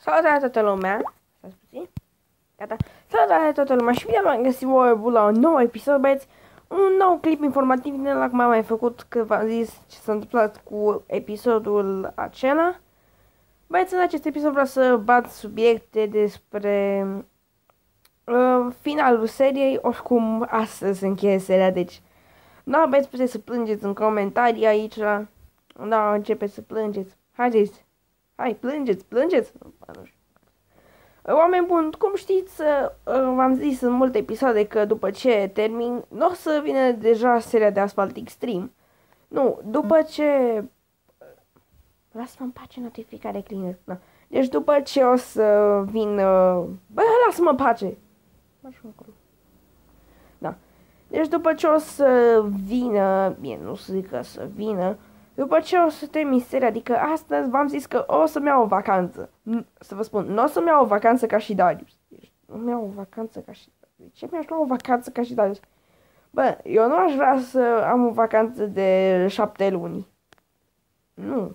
Salutare toată lumea! Stați puțin. Gata. Salutare toată lumea și bine v-am găsit voi la un nou episod, băieți. Un nou clip informativ din ăla cum am mai făcut, că v-am zis ce s-a întâmplat cu episodul acela. Băieți, în acest episod vreau să bat subiecte despre finalul seriei. Oricum, astăzi se încheie seria, deci da, băieți, puteți să plângeți în comentarii aici. Da, începeți să plângeți. Haideți! Hai, plângeți! Nu știu. Oameni buni, cum știți, v-am zis în multe episoade că după ce termin, nu o să vină deja seria de Asphalt Extreme. Nu, după ce... Lasă-mă în pace notificare cleaner. Da. Deci după ce o să vină... Bă, lasă-mă în pace! Da. Deci după ce o să vină... Bine, nu să zic că să vină... După ce o să termin seria, adică astăzi v-am zis că o să-mi iau o vacanță. Să vă spun, nu o să-mi iau o vacanță ca și Darius. Deci, nu-mi iau o vacanță ca și... De ce mi-aș lua o vacanță ca și Darius? Bă, eu nu aș vrea să am o vacanță de 7 luni. Nu.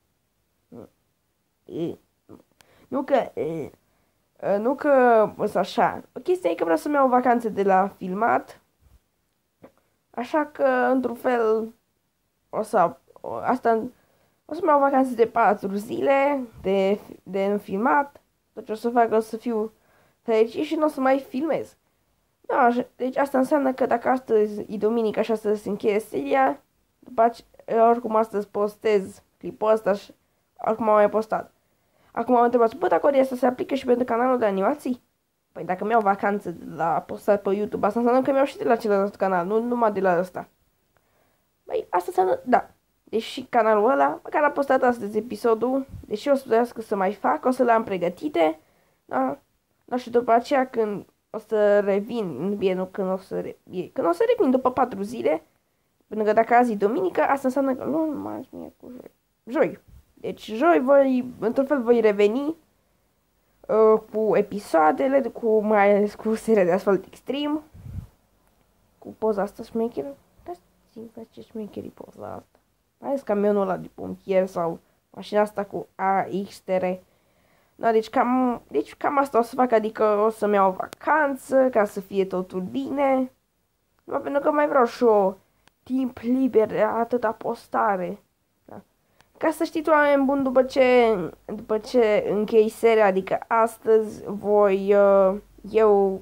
Nu că... Nu că... O să așa. O chestie e că vreau să-mi iau o vacanță de la filmat. Așa că, într-un fel, o să... Asta o să-mi iau vacanțe de 4 zile de filmat. Tot ce o să fac o să fiu fericit și nu o să mai filmez. Da, deci asta înseamnă că dacă astăzi e duminică și astăzi se încheie seria, după aceea, oricum astăzi postez clipul ăsta și oricum am mai postat. Acum am întrebat, bă, dacă asta se aplică și pentru canalul de animații? Păi dacă mi-au vacanță de la postat pe YouTube, asta înseamnă că mi-au și de la celălalt canal, nu numai de la ăsta. Băi, asta înseamnă, da. Deși canalul ăla, măcar a postat astăzi episodul, deși o să trebuiască să mai fac, o să le am pregătite, da? Da, și după aceea când o să revin, bine, nu când o să, când o să revin după 4 zile, pentru că dacă azi e duminică, asta înseamnă că luni, marți, miercuri, joi. Deci joi voi, într-un fel voi reveni cu episoadele, mai ales cu seria de Asphalt Extreme, cu poza asta șmecheră. Da, ce șmecheră e poza asta. Mai ales camionul ăla de pompier sau mașina asta cu AXTR. Da, deci cam asta o să fac, adică o să-mi iau o vacanță ca să fie totul bine. Numai pentru că mai vreau și o timp liber de atâta postare. Da. Ca să știți, oameni buni, după ce închei seria, adică astăzi voi eu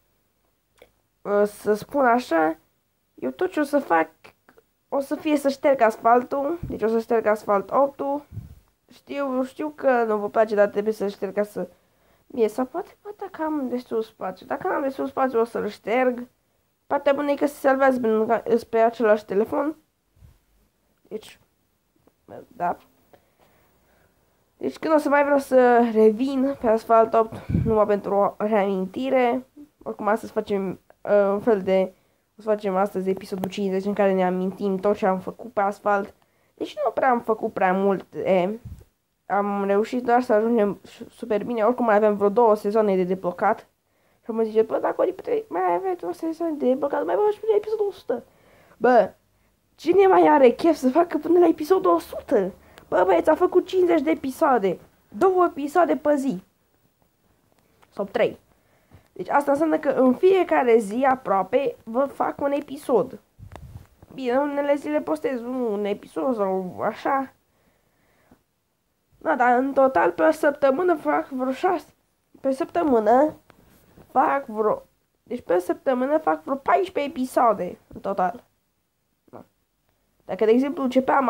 să spun așa, eu tot ce o să fac o să fie să șterg asfaltul, deci o să șterg asfalt 8-ul. Știu că nu vă place, dar trebuie să șterg ca să... Bine, sau poate dacă am destul spațiu. Dacă nu am destul spațiu o să-l șterg. Partea bună e că se salvează pe același telefon. Deci, da. Deci când o să mai vreau să revin pe asfalt 8, numai pentru o reamintire. Oricum astăzi facem un fel de... O să facem astăzi episodul 50 în care ne amintim tot ce am făcut pe asfalt. Deci nu prea am făcut prea mult. Am reușit doar să ajungem super bine. Oricum mai avem vreo 2 sezoane de deblocat. Și mă zice, bă, dacă mai aveți 2 sezoane de deblocat, mai bă, și până la episodul 100. Bă, cine mai are chef să facă până la episodul 100? Bă, băieți, a făcut 50 de episoade. 2 episoade pe zi. Sau 3. Deci asta înseamnă că în fiecare zi aproape vă fac un episod. Bine, unele zile postez un episod sau așa. Da, dar în total pe săptămână fac vreo 6. Pe săptămână fac vreo... Deci pe săptămână fac vreo 14 episoade în total. Da. Dacă, de exemplu, începeam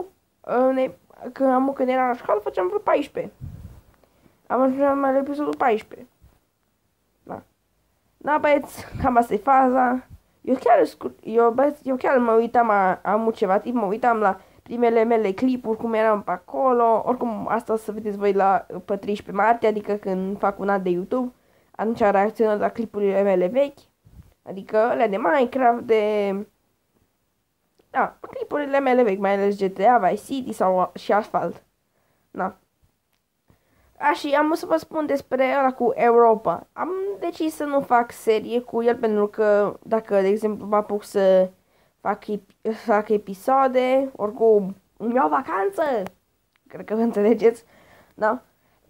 când era la școală, făceam vreo 14. Am ajuns la episodul 14. Da. Da, băieți, cam asta e faza. Eu chiar mă uitam, am ceva timp, mă uitam la primele mele clipuri, cum eram pe acolo. Oricum, asta o să vedeți voi pe 13 martie, adică când fac un an de YouTube. Atunci reacționez la clipurile mele vechi. Adică alea de Minecraft, da, clipurile mele vechi, mai ales GTA, Vice City și Asphalt. Da. Și am să vă spun despre ăla cu Europa. Am decis să nu fac serie cu el pentru că dacă, de exemplu, mă apuc să fac episoade, oricum îmi iau vacanță. Cred că vă înțelegeți, da?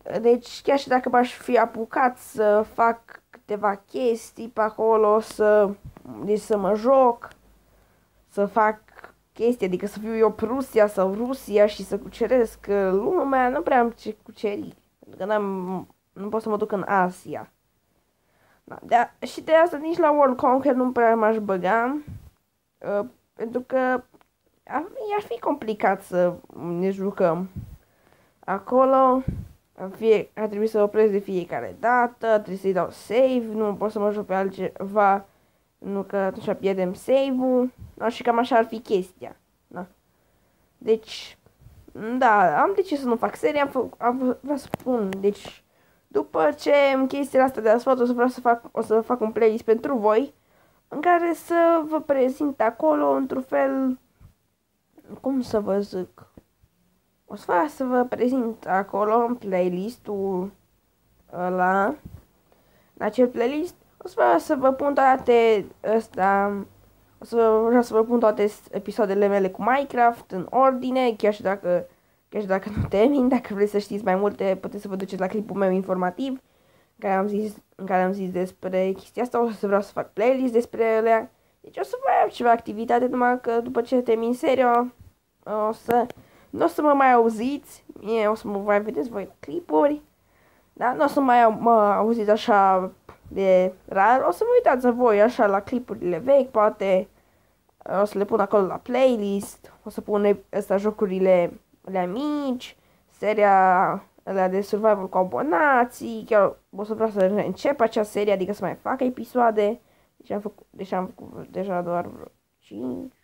Deci chiar și dacă m-aș fi apucat să fac câteva chestii pe acolo, deci să mă joc, să fac chestii, adică să fiu eu Prusia sau Rusia și să cuceresc lumea, nu prea am ce cuceri. Pentru că nu pot să mă duc în Asia. Da, și de asta nici la World Conquer nu prea m-aș băga, pentru că ar fi complicat să ne jucăm acolo. Ar trebui să opresc de fiecare dată, trebuie să-i dau save, nu pot să mă joc pe altceva, nu că atunci pierdem save-ul, no, și cam așa ar fi chestia. Da. Deci, da, am decis să nu fac serie, vă spun, deci, după ce chestiile astea de asfalt o să fac un playlist pentru voi, în care să vă prezint acolo, într-un fel, cum să vă zic, o să vă prezint acolo în playlistul ăla, în acel playlist, o să vă pun toate vreau să vă pun toate episoadele mele cu Minecraft în ordine, chiar și dacă nu termin, dacă vreți să știți mai multe, puteți să vă duceți la clipul meu informativ, în care am zis despre chestia asta, o să vreau să fac playlist despre ele. Deci o să mai am ceva activitate, numai că după ce termin seria, nu o să mă mai auziți, o să mă mai vedeți voi clipuri, dar nu o să mă auziți așa de rar, o să vă uitați voi așa la clipurile vechi, poate o să le pun acolo la playlist, o să pun astea jocurile alea mici, seria alea de survival cu abonații, chiar o să vreau să încep acea serie, adică să mai fac episoade, deci am făcut deja doar 5,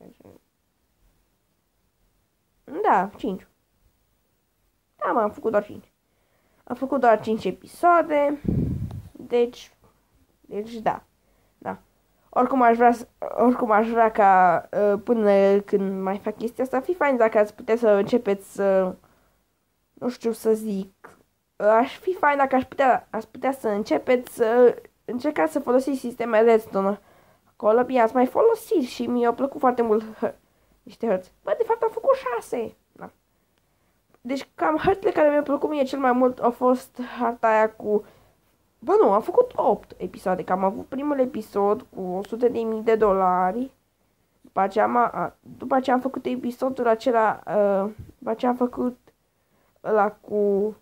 da, 5. Da, am făcut doar 5. Am făcut doar 5 episoade. Deci da. Da. Oricum aș vrea ca până când mai fac chestia asta, ar fi fain dacă ați putea să începeți să, nu știu să zic, aș fi fain dacă ați putea să începeți să încercați să folosiți sisteme redstone acolo. Bine, ați mai folosit și mi-a plăcut foarte mult niște hărți. Bă, de fapt am făcut 6. Da. Deci cam hărțile care mi-au plăcut mie cel mai mult au fost harta aia cu... Bă, nu, am făcut 8 episoade, că am avut primul episod cu $100.000. După aceea am făcut episodul acela, după aceea am făcut ăla cu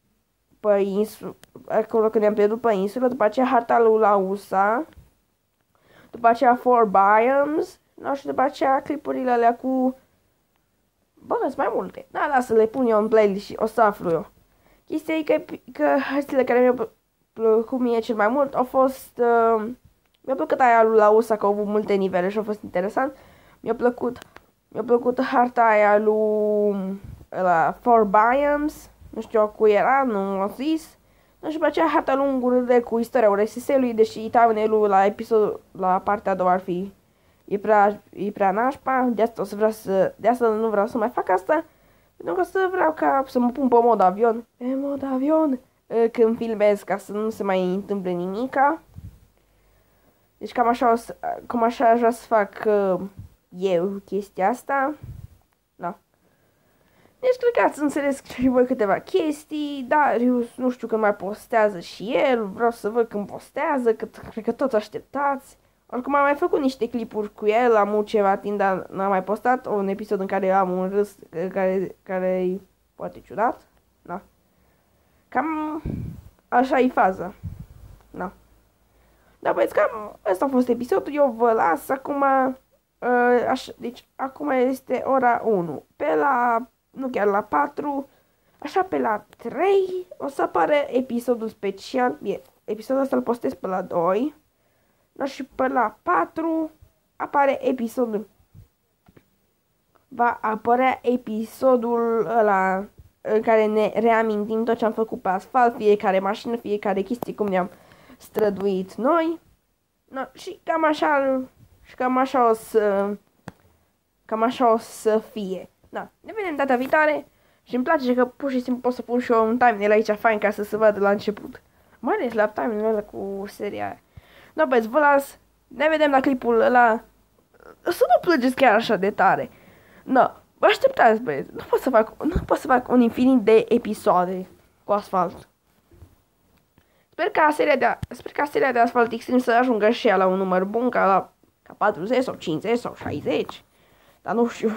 acolo când ne-am pierdut pe insulă, după aceea harta lui Lausa, după aceea 4 Biomes, no, și după aceea clipurile alea cu... Bă, sunt mai multe. Da, să le pun eu în playlist și o să aflu eu. Chestia e că hărțile care mi-au plăcut mie cel mai mult au fost... mi-a plăcut aia lui Lausa, că au avut multe nivele și a fost interesant. Mi-a plăcut harta aia lui... la 4 Biomes, nu știu cu era, nu am zis. Și după aceea harta lungurile cu istoria URSS-ului, deși thumbnail-ul la partea a doua ar fi... E prea nașpa, de asta nu vreau să mai fac asta, pentru că vreau să mă pun pe mod avion, când filmez, ca să nu se mai întâmple nimica. Deci cam așa aș vrea să fac eu chestia asta. Da. Deci cred că ați înțeles și voi câteva chestii, dar eu nu știu când mai postează și el, vreau să văd când postează, că cred că toți așteptați. Oricum am mai făcut niște clipuri cu el, am ceva timp, dar n-am mai postat un episod în care am un râs care e poate ciudat. Da. Cam așa e faza. Da. Da, băieți, cam ăsta a fost episodul, eu vă las acum, deci acum este ora 1, nu chiar la 4, așa pe la 3 o să apare episodul special, bine, episodul ăsta îl postez pe la 2, dar și pe la 4 apare episodul, va apărea episodul ăla în care ne reamintim tot ce am făcut pe asfalt, fiecare mașină, fiecare chestie, cum ne-am străduit noi. No, și cam așa o să fie. Da, ne vedem data viitoare și îmi place că pur și simplu pot să pun și eu un thumbnail aici fain ca să se vadă la început. Mai ales la thumbnail ăla cu seria aia. Da, băieți, vă las. Ne vedem la clipul ăla. Să nu plângeți chiar așa de tare. No, vă așteptați, băieți. Nu pot să fac un infinit de episoade. cu asfalt. Sper ca seria de Asphalt Extreme să ajungă și ea la un număr bun, ca 40 sau 50 sau 60. Dar nu știu.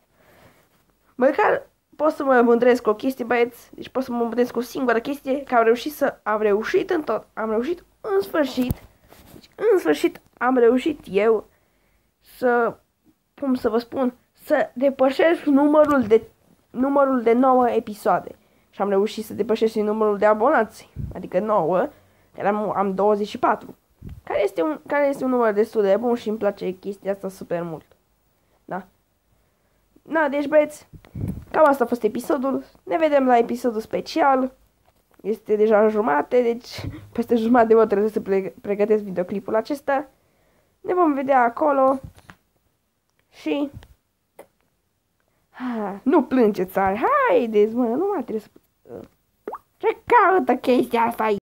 Măcar pot să mă mândresc cu o chestie, băieți. Deci pot să mă mândresc cu o singură chestie, că am reușit în sfârșit. Deci, în sfârșit am reușit eu să, cum să vă spun, să depășesc numărul de 9 episoade. Și am reușit să depășesc și numărul de abonați, adică 9, că am 24. Care este un număr destul de bun și îmi place chestia asta super mult. Da. Na, deci băieți, cam asta a fost episodul. Ne vedem la episodul special. Este deja jumate, deci peste jumătate de oră trebuie să pregătesc videoclipul acesta. Ne vom vedea acolo. Și nu plângeți, haideți, mă, nu mai trebuie să... Ce caută chestia asta aici?